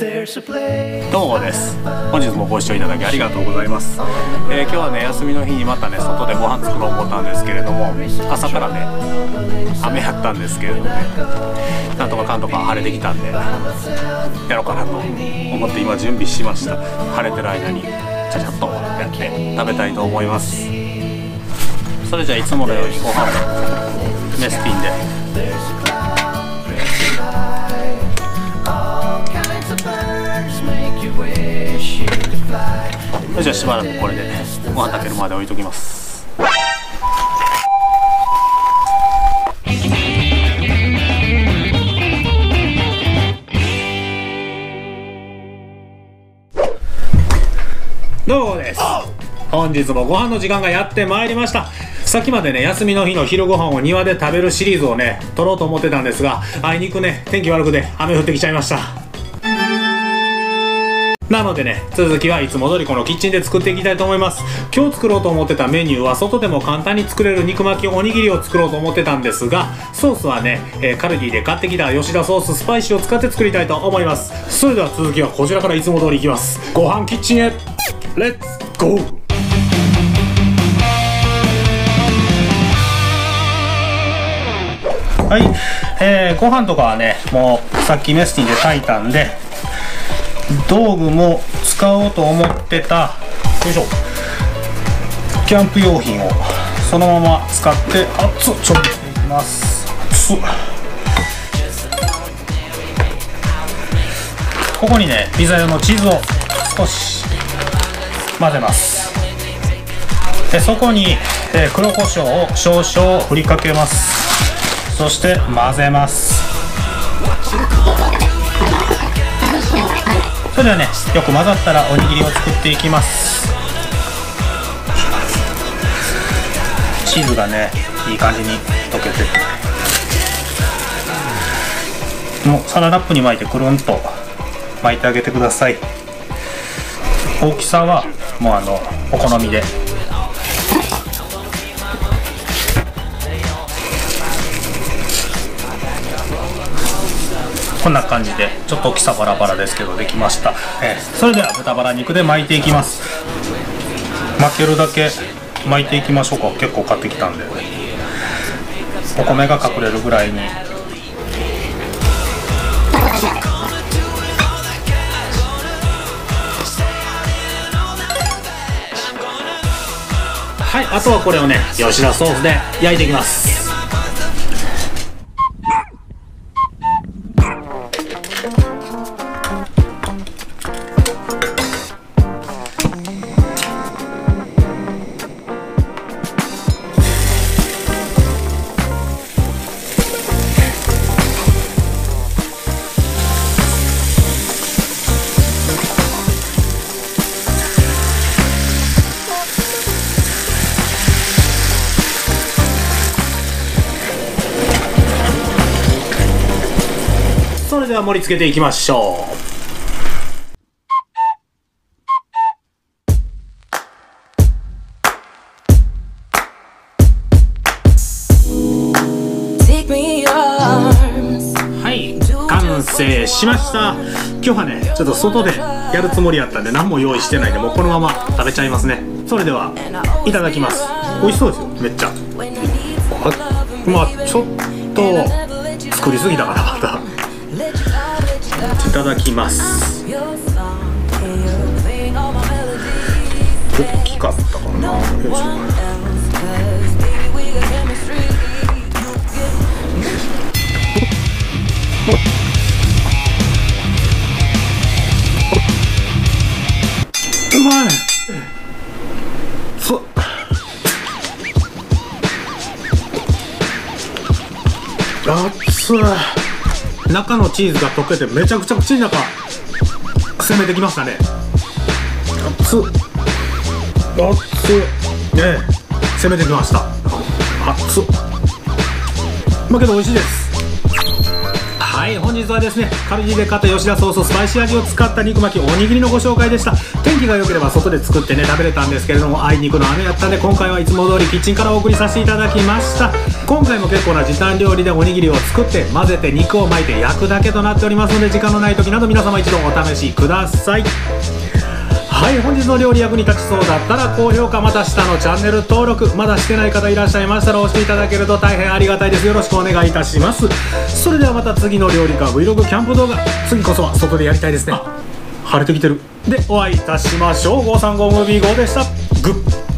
どうもです。本日もご視聴いただきありがとうございます。今日はね、休みの日にまたね、外でご飯作ろう思ったんですけれども、朝からね、雨やったんですけれどもね、なんとかかんとか晴れてきたんで、やろうかなと思って今準備しました。晴れてる間に、ちゃちゃっとやって食べたいと思います。それじゃあいつものようにご飯メスティンで。じゃあしばらくこれでご飯炊けるまで置いときます。どうもです。本日もご飯の時間がやってまいりました。さっきまでね、休みの日の昼ご飯を庭で食べるシリーズをね撮ろうと思ってたんですが、あいにくね天気悪くて雨降ってきちゃいました。なのでね、続きはいつも通りこのキッチンで作っていきたいと思います。今日作ろうと思ってたメニューは外でも簡単に作れる肉巻きおにぎりを作ろうと思ってたんですが、ソースはね、カルディで買ってきた吉田ソーススパイシーを使って作りたいと思います。それでは続きはこちらからいつも通りいきます。ご飯キッチンへレッツゴー。はい、ご飯とかはねもうさっきメスティンで炊いたんで、道具も使おうと思ってたよいしょキャンプ用品をそのまま使って熱っ調理していきます。熱っ。ここにねピザ用のチーズを少し混ぜます。でそこに黒胡椒を少々振りかけます。そして混ぜます。それではね、よく混ざったらおにぎりを作っていきます。チーズがねいい感じに溶けてて、もうサランラップに巻いてくるんと巻いてあげてください。大きさはもうお好みで。こんな感じでちょっと大きさバラバラですけどできました。それでは豚バラ肉で巻いていきます。巻けるだけ巻いていきましょうか。結構買ってきたんでお米が隠れるぐらいに。はい、あとはこれをね吉田ソースで焼いていきます。それでは盛り付けていきましょう。はい、完成しました。今日はねちょっと外でやるつもりやったんで何も用意してないんで、もうこのまま食べちゃいますね。それではいただきます。美味しそうですよ、めっちゃ。まあちょっと作りすぎたかなまた。いただきます。大きかったかな。よいしょ。うまい。熱い。中のチーズが溶けてめちゃくちゃ口の中攻めてきましたね。熱っ熱っね、攻めてきました。熱っ。まあけど美味しいです。ははい、本日はですね、カルディで買った吉田ソーススパイシー味を使った肉巻きおにぎりのご紹介でした。天気が良ければ外で作ってね食べれたんですけれども、あいにくの雨やったんで今回はいつも通りキッチンからお送りさせていただきました。今回も結構な時短料理でおにぎりを作って混ぜて肉を巻いて焼くだけとなっておりますので、時間のない時など皆様一度お試しください。はい、本日の料理役に立ちそうだったら高評価、また下のチャンネル登録、まだしてない方いらっしゃいましたら押していただけると大変ありがたいです。よろしくお願いいたします。それではまた次の料理か Vlog キャンプ動画、次こそは外でやりたいですね。晴れてきてるでお会いいたしましょう。535ムービー5でした。グッ